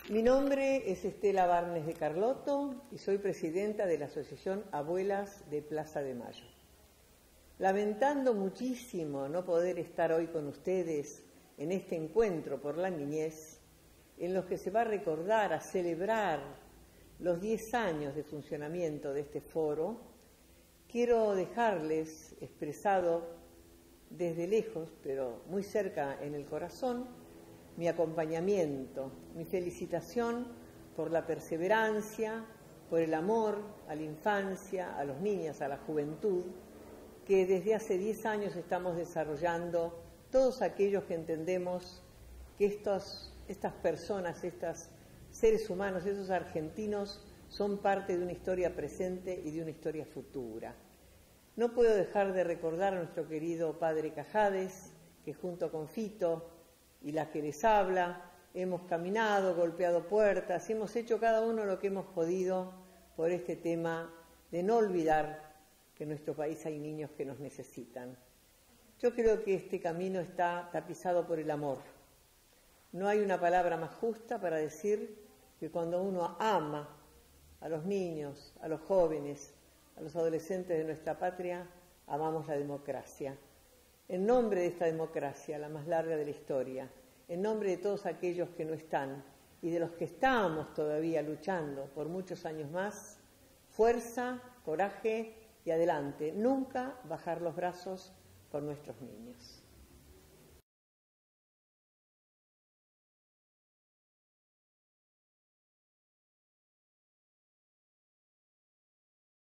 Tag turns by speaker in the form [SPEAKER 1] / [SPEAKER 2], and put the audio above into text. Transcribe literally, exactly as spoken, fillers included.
[SPEAKER 1] Mi nombre es Estela Barnes de Carlotto y soy presidenta de la Asociación Abuelas de Plaza de Mayo. Lamentando muchísimo no poder estar hoy con ustedes en este encuentro por la niñez, en los que se va a recordar, a celebrar los diez años de funcionamiento de este foro, quiero dejarles expresado desde lejos, pero muy cerca en el corazón, mi acompañamiento, mi felicitación por la perseverancia, por el amor a la infancia, a los niños, a la juventud, que desde hace diez años estamos desarrollando todos aquellos que entendemos que estos, estas personas, estos seres humanos, esos argentinos, son parte de una historia presente y de una historia futura. No puedo dejar de recordar a nuestro querido padre Cajades, que junto con Fito y la que les habla, hemos caminado, golpeado puertas, y hemos hecho cada uno lo que hemos podido por este tema de no olvidar que en nuestro país hay niños que nos necesitan. Yo creo que este camino está tapizado por el amor. No hay una palabra más justa para decir que cuando uno ama a los niños, a los jóvenes, a los adolescentes de nuestra patria, amamos la democracia. En nombre de esta democracia, la más larga de la historia, en nombre de todos aquellos que no están y de los que estamos todavía luchando por muchos años más, fuerza, coraje y adelante. Nunca bajar los brazos por nuestros niños.